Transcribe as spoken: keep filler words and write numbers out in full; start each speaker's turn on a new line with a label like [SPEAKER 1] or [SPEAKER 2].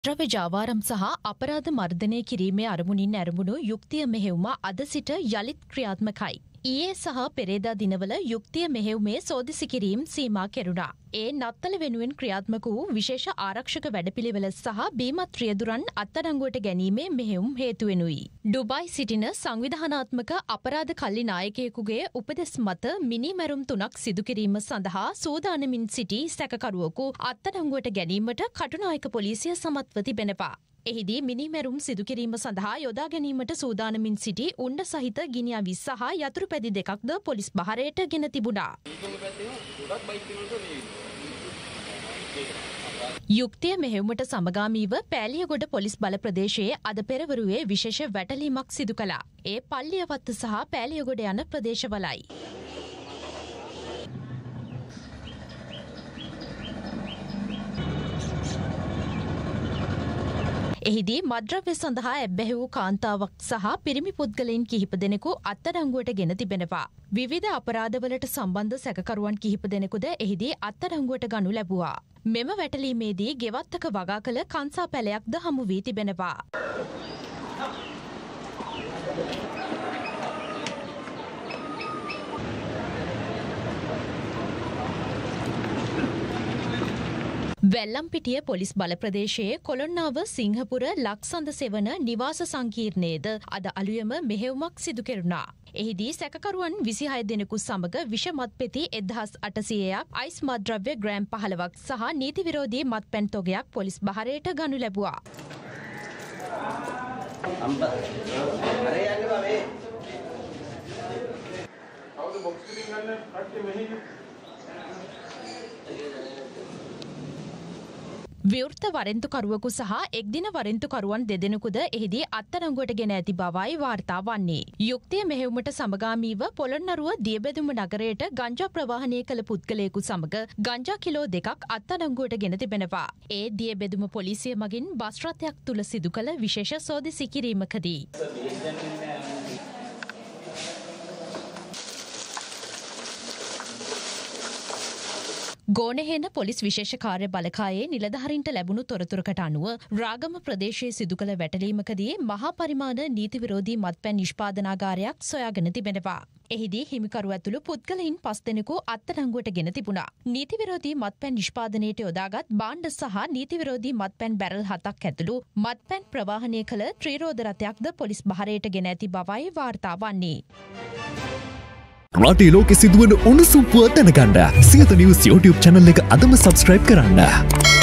[SPEAKER 1] ද්‍රව්‍ය ජාවාරම් සහ අපරාධ මර්ධනය කිරීමේ අරමුණින් ඇරඹුණු යුක්තිය මෙහෙයුම අද සිට යළිත් ක්‍රියාත්මකයි. ඊයේ සහ පෙරේදා දිනවල යුක්තිය මෙහෙයුමේ සෝදිසි කිරීම් සීමා කෙරුණා. ඒ නත්තල වෙනුවෙන් ක්‍රියාත්මක වූ විශේෂ ආරක්ෂක වැඩපිළිවෙල සහ බීමත් රියදුරන් අත්අඩංගුවට ගැනීමේ මෙහෙයුම් හේතු වෙනුයි. ඩුබායි සිටින සංවිධානාත්මක අපරාධ කල්ලි නායකයෙකුගේ උපදෙස් මත මිනිමැරුම් තුනක් සිදු කිරීම සඳහා සූදානමින් සිටි සැකකරුවෙකු අත්අඩංගුවට ගැනීමට කටුනායක පොලිසිය සමත්ව තිබෙනවා. එහිදී මිනිමැරුම් සිදු කිරීම සඳහා යොදා ගැනීමට සූදානමින් සිටි උණ්ඩ සහිත ගිනි අවි සහ යතුරු පැදි දෙකක්ද පොලිස් බහරයට ගෙන තිබුණා. යුක්තිය මෙහෙයුමට සමගාමීව පෑලියගොඩ පොලිස් බල ප්‍රදේශයේ අද පෙරවරුවේ විශේෂ වැටලීමක් සිදු කළා. ඒ පල්ලියවත්ත සහ පෑලියගොඩ යන ප්‍රදේශවලයි. එහිදී මද්‍රව්‍ය සඳහා ඇබ්බැහි වූ කාන්තාවක් සහ පිරිමි පුද්ගලයින් කිහිප දෙනෙකු අත්අඩංගුවට ගෙන තිබෙනවා. විවිධ අපරාධවලට සම්බන්ධ සැකකරුවන් කිහිප දෙනෙකුද එහිදී අත්අඩංගුවට ගනු ලැබුවා. මෙම වැටලීමේදී ගෙවත්තක වගා කළ කංසා පැලයක්ද හමු වී තිබෙනවා. වැල්ලම්පිටිය පොලිස් බල ප්‍රදේශයේ කොළොන්නාව සිංහපුර ලක්සඳ සෙවන නිවාස සංකීර්ණයේද අද අලුයම මෙහෙයුමක් සිදු කෙරුණා. එහිදී සැකකරුවන් විසිහය දෙනෙකු සමග විෂමත් පෙති එක්දහස් අටසියයක් අයිස් මද්‍රව්‍ය ග්‍රෑම් පහළොවක් සහ නීති විරෝධී මත්පැන් තොගයක් පොලිස් බහරයට ගනු ලැබුවා. විවෘත වරෙන්තුකරුවෙකු සහ එක්දින වරෙන්තුකරුවන් දෙදෙනෙකුද එහිදී අත්අඩංගුවට ගෙන ඇති බවයි වාර්තා වන්නේ. යුක්තිය මෙහෙයුමට සමගාමීව පොළොන්නරුව දියබෙදුම නගරයට ගංජා ප්‍රවාහනය කළ පුද්ගලයෙකු සමග ගංජා කිලෝ දෙකක් අත්අඩංගුවට ගෙන තිබෙනවා. ඒ දියබෙදුම පොලිසිය මගින් බස් රථයක් තුල සිදු කළ විශේෂ සෝදිසි කිරීමකදී ගෝනහේන පොලිස් විශේෂ කාර්ය බලකායේ නිලධාරීන්ට ලැබුණු තොරතුරකට අනුව රාගම ප්‍රදේශයේ සිදු කළ වැටලීමකදී මහා පරිමාණ නීති විරෝධී මත්පැන් නිෂ්පාදනාගාරයක් සොයාගෙන තිබෙනවා. එහිදී හිමිකරු ඇතුළු පුද්ගලයින් පස් දෙනෙකු අත්අඩංගුවට ගෙන තිබුණා. නීති විරෝධී මත්පැන් නිෂ්පාදනයට යොදාගත් භාණ්ඩ සහ නීති විරෝධී මත්පැන් බැරල් හතක් ඇතුළු මත්පැන් ප්‍රවාහනය කළ ත්‍රිරෝද රථයක්ද පොලිස් බහරයට ගෙන ඇති බවයි වාර්තා වන්නේ.
[SPEAKER 2] රටේ ලෝකෙ සිදුවන උණුසුම් පුවත් දැනගන්න සියත නිවුස් YouTube channel එක අදම subscribe කරන්න.